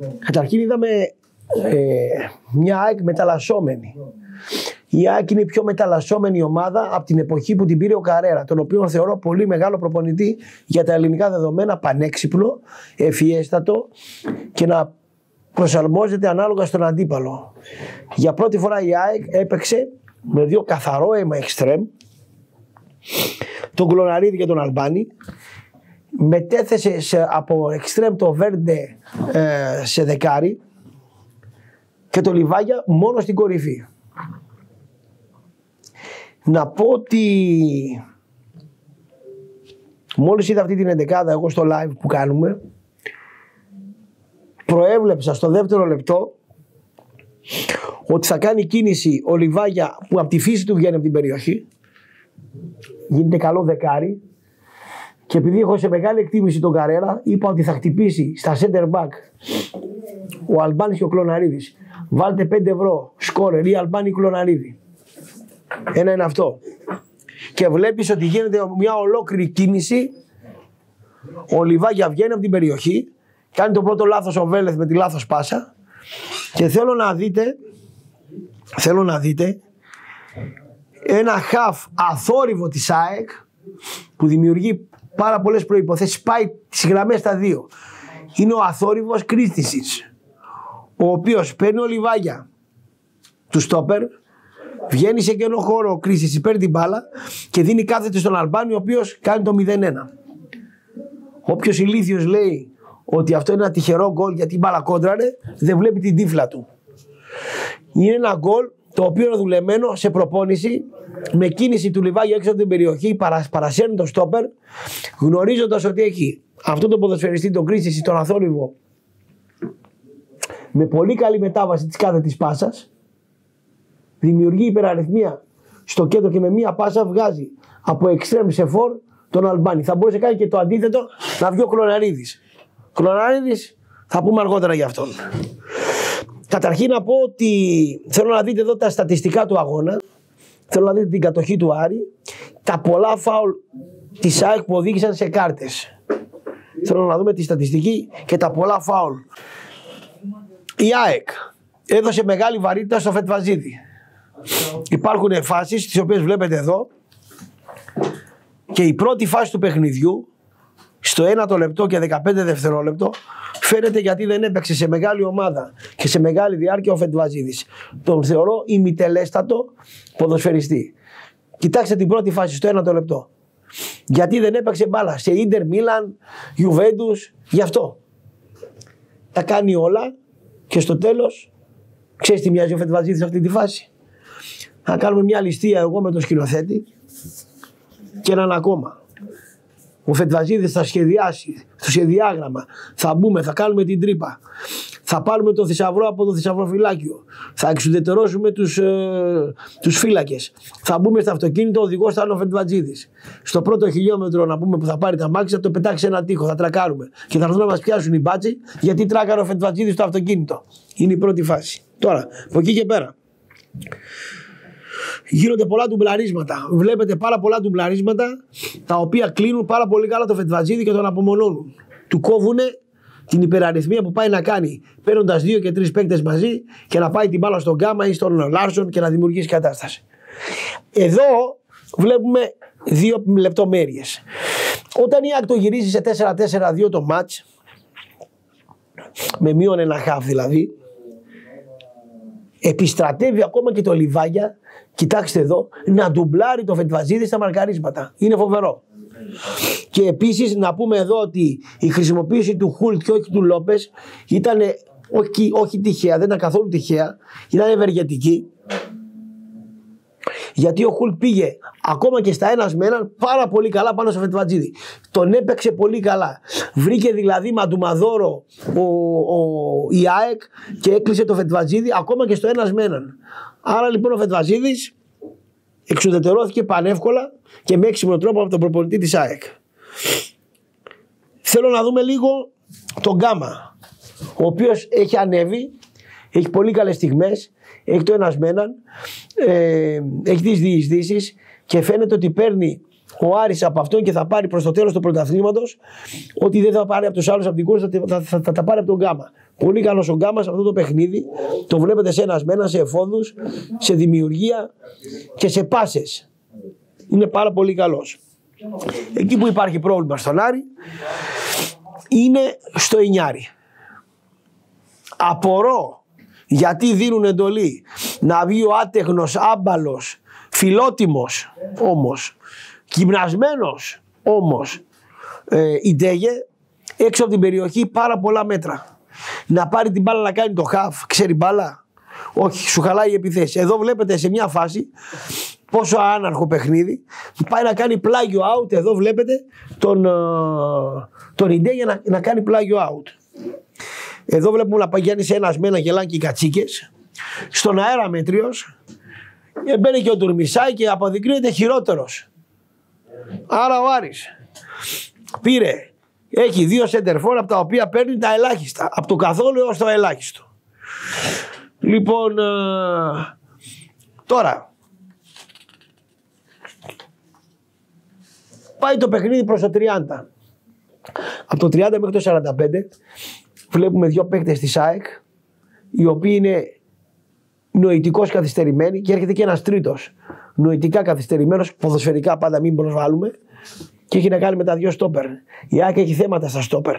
Καταρχήν είδαμε μια ΑΕΚ μεταλλασσόμενη. Η ΑΕΚ είναι η πιο μεταλλασσόμενη ομάδα από την εποχή που την πήρε ο Καρέρα, τον οποίο θεωρώ πολύ μεγάλο προπονητή για τα ελληνικά δεδομένα, πανέξυπνο, ευφιέστατο και να προσαρμόζεται ανάλογα στον αντίπαλο. Για πρώτη φορά η ΑΕΚ έπαιξε με δύο καθαρό αίμα εξτρέμ, τον Κλωναρίδη και τον Αλμπάνη. Μετέθεσε από εξτρέμ το Βέρντε σε δεκάρι και το Λιβάγια μόνο στην κορυφή. Να πω ότι μόλις είδα αυτή την εντεκάδα εγώ στο live που κάνουμε, προέβλεψα στο δεύτερο λεπτό ότι θα κάνει κίνηση ο Λιβάγια που από τη φύση του βγαίνει από την περιοχή, γίνεται καλό δεκάρι, και επειδή έχω σε μεγάλη εκτίμηση τον Καρέρα, είπα ότι θα χτυπήσει στα center back ο Αλμπάνης και ο Κλωναρίδης. Βάλτε 5 ευρώ σκόρερ ή Αλμπάνη ή Κλωναρίδη. Ένα είναι αυτό. Και βλέπεις ότι γίνεται μια ολόκληρη κίνηση. Ο Λιβάγια βγαίνει από την περιοχή, κάνει το πρώτο λάθος ο Βέλεθ με τη λάθος πάσα, και θέλω να δείτε ένα χαφ αθόρυβο της ΑΕΚ που δημιουργεί πάρα πολλές προϋποθέσεις, πάει τις γραμμές στα δύο. Είναι ο αθόρυβος Κρίστησης, ο οποίος παίρνει ο Λιβάγια του στόπερ, βγαίνει σε κενό χώρο ο Κρίστησης, παίρνει την μπάλα και δίνει κάθετη στον Αλμπάνη, ο οποίος κάνει το 0-1. Όποιος ηλίθιος λέει ότι αυτό είναι ένα τυχερό γκολ γιατί η μπάλα κόντραρε, δεν βλέπει την τύφλα του. Είναι ένα γκολ το οποίο είναι δουλεμένο σε προπόνηση, με κίνηση του Λιβάγια έξω από την περιοχή, παρασέρνει το στόπερ, γνωρίζοντας ότι έχει αυτό το ποδοσφαιριστή, τον Κρίστηση, τον αθόρυβο, με πολύ καλή μετάβαση της κάθετης πάσας, δημιουργεί υπεραριθμία στο κέντρο και με μία πάσα βγάζει από εξτρέμ σε φορ τον Αλμπάνη. Θα μπορούσε να κάνει και το αντίθετο, να βγει ο Κλωναρίδης. Κλωναρίδης θα πούμε αργότερα για αυτόν. Καταρχήν να πω ότι θέλω να δείτε εδώ τα στατιστικά του αγώνα. Θέλω να δείτε την κατοχή του Άρη, τα πολλά φάουλ της ΑΕΚ που οδήγησαν σε κάρτες. Θέλω να δούμε τη στατιστική και τα πολλά φάουλ. Η ΑΕΚ έδωσε μεγάλη βαρύτητα στο Φετβαζίδη. Υπάρχουν φάσεις τις οποίες βλέπετε εδώ, και η πρώτη φάση του παιχνιδιού στο 1 λεπτό και 15 δευτερόλεπτο φαίνεται γιατί δεν έπαιξε σε μεγάλη ομάδα και σε μεγάλη διάρκεια ο Φετβαζίδης. Τον θεωρώ ημιτελέστατο ποδοσφαιριστή. Κοιτάξτε την πρώτη φάση στο 1 λεπτό. Γιατί δεν έπαιξε μπάλα σε Ίντερ, Μίλαν, Γιουβέντους, γι' αυτό. Τα κάνει όλα και στο τέλος, ξέρεις τι μοιάζει ο Φετβαζίδης σε αυτή τη φάση? Θα κάνουμε μια ληστεία εγώ με τον σκηνοθέτη και έναν ακόμα. Ο Φετβαζίδης θα σχεδιάσει το σχεδιάγραμμα, θα μπούμε, θα κάνουμε την τρύπα, θα πάρουμε το θησαυρό από το θησαυροφυλάκιο, θα εξουδετερώσουμε τους φύλακες, θα μπούμε στο αυτοκίνητο, ο οδηγός θα είναι ο Φετβαζίδης. Στο πρώτο χιλιόμετρο να πούμε που θα πάρει τα μάξι, θα το πετάξει ένα τοίχο, θα τρακάρουμε και θα έρθουν να μας πιάσουν οι μπάτσοι γιατί τράκαρε ο Φετβαζίδης στο αυτοκίνητο. Είναι η πρώτη φάση. Τώρα, από εκεί και πέρα, γίνονται πολλά ντουμπλαρίσματα. Βλέπετε πάρα πολλά ντουμπλαρίσματα τα οποία κλείνουν πάρα πολύ καλά το Φετβαζίδη και τον απομονώνουν. Του κόβουνε την υπεραριθμία που πάει να κάνει, παίρνοντας 2 και 3 παίκτες μαζί και να πάει την μπάλα στον Γκάμα ή στον Λάρσον και να δημιουργήσει κατάσταση. Εδώ βλέπουμε δύο λεπτομέρειες. Όταν η ΑΕΚ το γυρίζει σε 4-4-2 το μάτς, με μείον ένα χαφ δηλαδή, επιστρατεύει ακόμα και το Λιβάγια, κοιτάξτε εδώ, να ντουμπλάρει το Φετβαζίδη στα μαρκαρίσματα. Είναι φοβερό. Και επίσης να πούμε εδώ ότι η χρησιμοποίηση του Χουλτ και όχι του Λόπες ήταν όχι τυχαία, δεν ήταν καθόλου τυχαία, ήταν ευεργετική. Γιατί ο Χουλτ πήγε ακόμα και στα ένας με έναν πάρα πολύ καλά πάνω στο Φετβαζίδη. Τον έπαιξε πολύ καλά. Βρήκε δηλαδή μαντουμαδόρο η ΑΕΚ και έκλεισε το Φετβαζίδη ακόμα και στο ένας με έναν. Άρα λοιπόν ο Φετβαζίδης εξουδετερώθηκε πανεύκολα και με έξυπνο τρόπο από τον προπονητή της ΑΕΚ. Θέλω να δούμε λίγο τον Γκάμα, ο οποίος έχει ανέβει, έχει πολύ καλές στιγμές, έχει το ένας με έναν, έχει τις διεισδύσεις και φαίνεται ότι παίρνει ο Άρης από αυτόν και θα πάρει προς το τέλος του πρωταθλήματος, ότι δεν θα πάρει από τους άλλους από την κούρσα, θα τα πάρει από τον Γκάμα. Πολύ καλός ο Γκάμας αυτό το παιχνίδι. Το βλέπετε σε ένας με ένα, σε εφόδους, σε δημιουργία και σε πάσες. Είναι πάρα πολύ καλός. Εκεί που υπάρχει πρόβλημα στον Άρη είναι στο Ινιάρι. Απορώ γιατί δίνουν εντολή να βγει ο άτεχνος, άμπαλος, φιλότιμος όμως, γυμνασμένος όμως Ιντέγε έξω από την περιοχή πάρα πολλά μέτρα. Να πάρει την μπάλα να κάνει το χαφ, ξέρει μπάλα. Όχι, σου χαλάει η επιθέση. Εδώ βλέπετε σε μια φάση πόσο άναρχο παιχνίδι. Πάει να κάνει πλάγιο out. Εδώ βλέπετε τον Ιντέγε να κάνει πλάγιο out. Εδώ βλέπουμε να παγιάνει σε ένας με ένα γελάκι κατσίκες. Στον αέρα μέτριος μπαίνει και ο Τουρμισάη και αποδεικνύεται χειρότερος. Άρα ο Άρης έχει 2 σεντερφόρ από τα οποία παίρνει τα ελάχιστα. Από το καθόλου έως το ελάχιστο. Λοιπόν, τώρα πάει το παιχνίδι προς το 30. Από το 30 μέχρι το 45 βλέπουμε 2 παίκτες της ΑΕΚ, οι οποίοι είναι νοητικώς καθυστερημένοι, και έρχεται και ένας τρίτος νοητικά καθυστερημένος, ποδοσφαιρικά πάντα μην προσβάλλουμε, και έχει να κάνει με τα 2 στόπερ. Η ΑΕΚ έχει θέματα στα στόπερ.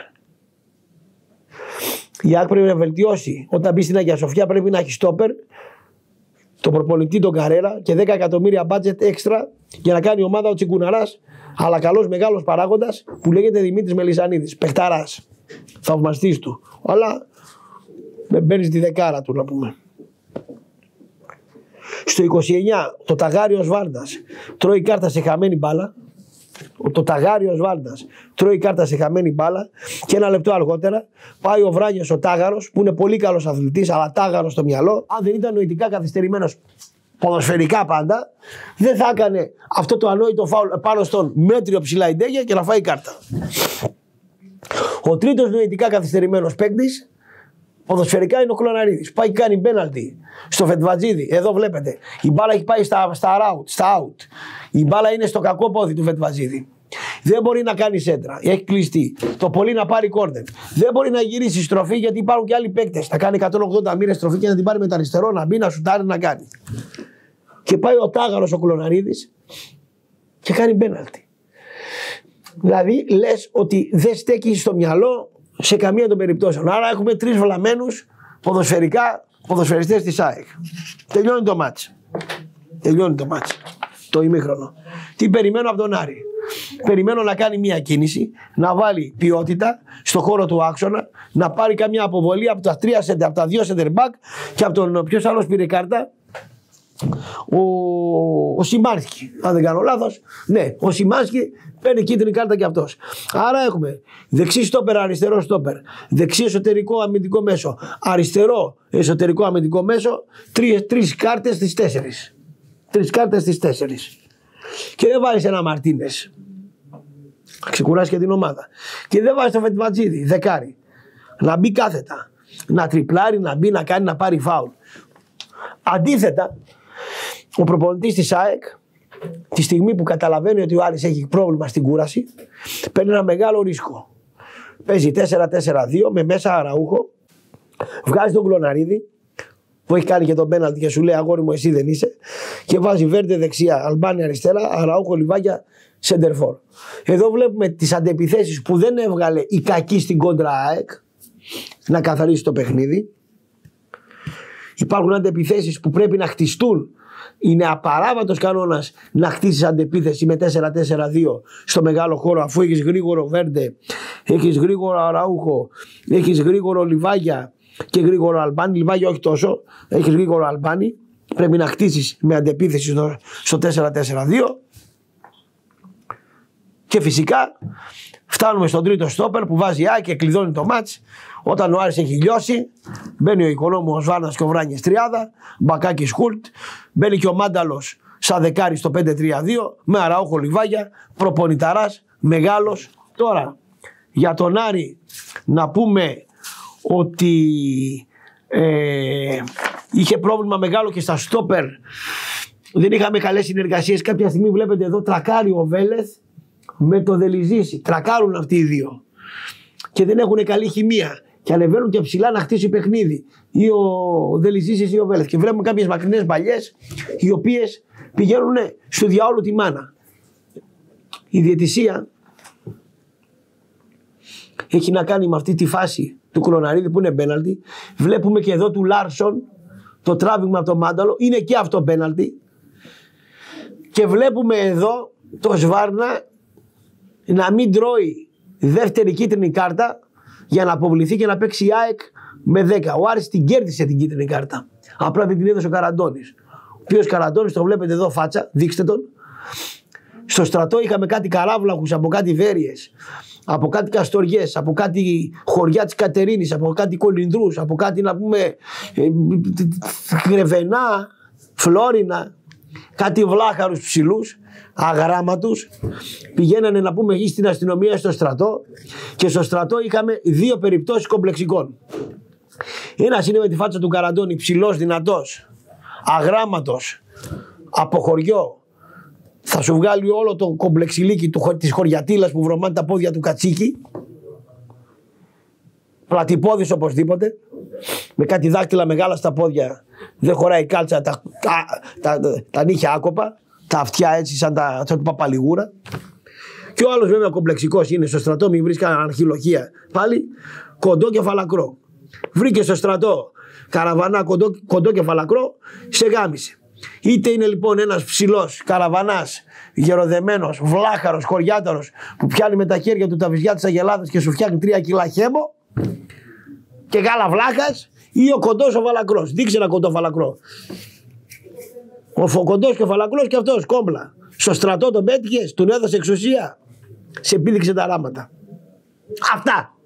Η ΑΕΚ πρέπει να βελτιώσει. Όταν μπει στην Αγία Σοφιά πρέπει να έχει στόπερ, το προπονητή τον Καρέρα και 10 εκατομμύρια budget έξτρα για να κάνει η ομάδα ο Τσιγκουναράς, αλλά καλός μεγάλος παράγοντας που λέγεται Δημήτρης Μελισσανίδης. Παιχταράς. Θαυμαστής του. Αλλά δεν μπαίνει στη δεκάρα του, να πούμε. Στο 29 το Ταγάριος Βάρντας τρώει κάρτα σε χαμένη μπάλα. Το Ταγάριος Βάρντας τρώει κάρτα σε χαμένη μπάλα και 1 λεπτό αργότερα πάει ο Βράνιος ο Τάγαρος, που είναι πολύ καλός αθλητής, αλλά Τάγαρος στο μυαλό. Αν δεν ήταν νοητικά καθυστερημένος ποδοσφαιρικά πάντα, δεν θα έκανε αυτό το ανόητο φάουλ πάνω στον μέτριο ψηλά Ιντέγε και να φάει κάρτα. Ο τρίτος νοητικά καθυστερημένος παίκτης ποδοσφαιρικά είναι ο Κλωναρίδης. Πάει κάνει πέναλτι στο Φετβατζίδη. Εδώ βλέπετε. Η μπάλα έχει πάει στα out. Η μπάλα είναι στο κακό πόδι του Φετβατζίδη. Δεν μπορεί να κάνει σέντρα. Έχει κλειστεί. Το πολύ να πάρει κόρνερ. Δεν μπορεί να γυρίσει στροφή γιατί υπάρχουν και άλλοι παίκτες. Θα κάνει 180 μοίρες στροφή και να την πάρει με τα αριστερό, να μπει, να σουτάρει, να κάνει. Και πάει ο Τάγαρος ο Κλωναρίδης και κάνει πέναλτι. Δηλαδή λες ότι δεν στέκει στο μυαλό σε καμία των περιπτώσεων. Άρα έχουμε 3 βλαμμένους ποδοσφαιριστές της ΑΕΚ. Τελειώνει το μάτς. Το ημίχρονο. Τι περιμένω από τον Άρη? Περιμένω να κάνει μια κίνηση, να βάλει ποιότητα στο χώρο του άξονα, να πάρει καμιά αποβολή από τα 2 center back και από τον ποιος άλλος πήρε κάρτα. Ο Σιμάνσκι, αν δεν κάνω λάθος. Ναι, ο Σιμάνσκι παίρνει κίτρινη κάρτα και αυτός. Άρα έχουμε δεξί στόπερ, αριστερό στόπερ, δεξί εσωτερικό αμυντικό μέσο, αριστερό εσωτερικό αμυντικό μέσο, 3 κάρτες στις 4. 3 κάρτες στις 4. Και δεν βάζεις ένα Μαρτίνες. Ξεκουράσει και την ομάδα. Και δεν βάζεις το Φετβατζίδη, δεκάρι. Να μπει κάθετα. Να τριπλάρει, να μπει, να κάνει, να πάρει φάουλ. Αντίθετα, ο προπονητής της ΑΕΚ, τη στιγμή που καταλαβαίνει ότι ο Άρης έχει πρόβλημα στην κούραση, παίρνει ένα μεγάλο ρίσκο. Παίζει 4-4-2 με μέσα Αραούχο, βγάζει τον Κλωναρίδη, που έχει κάνει και τον πέναλτι και σου λέει αγόρι μου εσύ δεν είσαι, και βάζει Βέρντε δεξιά, Αλμπάνη αριστερά, Αραούχο Λιβάγια σεντερφόρ. Εδώ βλέπουμε τις αντεπιθέσεις που δεν έβγαλε η κακή στην κόντρα ΑΕΚ να καθαρίσει το παιχνίδι. Υπάρχουν αντεπιθέσεις που πρέπει να χτιστούν. Είναι απαράβατος κανόνας να χτίσεις αντεπίθεση με 4-4-2 στο μεγάλο χώρο, αφού έχεις γρήγορο Βέρντε, έχεις γρήγορο Αραούχο, έχεις γρήγορο Λιβάγια και γρήγορο Αλμπάνη. Λιβάγια όχι τόσο, έχεις γρήγορο Αλμπάνη. Πρέπει να χτίσεις με αντεπίθεση στο 4-4-2. Και φυσικά φτάνουμε στον τρίτο στόπερ που βάζει Α και κλειδώνει το μάτς. Όταν ο Άρης έχει λιώσει, μπαίνει ο Οικονόμου, ο Σβάνας και ο Βράνιες τριάδα, Μπακάκης Χουλτ, μπαίνει και ο Μάνταλος σαν δεκάρι στο 5-3-2, με Αραούχο Λιβάγια, προπονηταράς, μεγάλος. Τώρα, για τον Άρη να πούμε ότι είχε πρόβλημα μεγάλο και στα στόπερ δεν είχαμε καλές συνεργασίες. Κάποια στιγμή βλέπετε εδώ τρακάρει ο Βέλεθ με το Δελιζίση. Τρακάρουν αυτοί οι δύο. Και δεν έχουν καλή χημεία. Και ανεβαίνουν και ψηλά να χτίσει παιχνίδι. Ή ο Δελιζίσης ή ο Βέλεθ. Και βλέπουμε κάποιες μακρινές μπαλιές οι οποίες πηγαίνουν στο διάολο τη μάνα. Η διαιτησία έχει να κάνει με αυτή τη φάση του Κλωναρίδη που είναι πέναλτι. Βλέπουμε και εδώ του Λάρσον το τράβηγμα από το μάνταλο. Είναι και αυτό πέναλτι. Και βλέπουμε εδώ το Σβάρνα να μην τρώει δεύτερη κίτρινη κάρτα για να αποβληθεί και να παίξει η ΑΕΚ με 10. Ο Άρης την κέρδισε την κίτρινη κάρτα. Απλά δεν την έδωσε ο Καραντώνης. Ο οποίος Καραντώνης το βλέπετε εδώ φάτσα, δείξτε τον. Στο στρατό είχαμε κάτι καράβλαχους από κάτι Βέρειες, από κάτι Καστοριές, από κάτι χωριά της Κατερίνης, από κάτι Κολυνδρούς, από κάτι να πούμε Γρεβενά, Φλόρινα, κάτι βλάχαρους ψηλούς, αγράμματους. Πηγαίνανε να πούμε εκεί στην αστυνομία στο στρατό και στο στρατό είχαμε δύο περιπτώσεις κομπλεξικών. Ένας είναι με τη φάτσα του Καραντώνη, ψηλός, δυνατός, αγράμματος, από χωριό. Θα σου βγάλει όλο το κομπλεξιλίκι της χωριατήλας που βρωμάνε τα πόδια του κατσίκι. Πλατυπόδης οπωσδήποτε. Με κάτι δάκτυλα μεγάλα στα πόδια. Δεν χωράει κάλτσα, τα νύχια άκοπα. Τα αυτιά έτσι σαν του Παπαλιγούρα. Και ο άλλος βέβαια κομπλεξικός είναι στο στρατό, μην βρεις κανένα αρχιλοχεία. Πάλι κοντό και φαλακρό. Βρήκε στο στρατό καραβανά κοντό και φαλακρό, σε γάμισε. Είτε είναι λοιπόν ένας ψηλός καραβανάς, γεροδεμένος, βλάχαρος, χωριάταρος που πιάνει με τα χέρια του τα βυζιά της Αγελάδας και σου φτιάχνει 3 κιλά χέμο και γάλα βλάχας, ή ο κοντός ο φαλακρός. Δείξε ένα κοντό φαλακρό. Ο κοντός και ο φαλακρός και αυτός κόμπλα. Στο στρατό τον πέτυχες, τον έδωσε εξουσία, σε πήδηξε τα ράματα. Αυτά.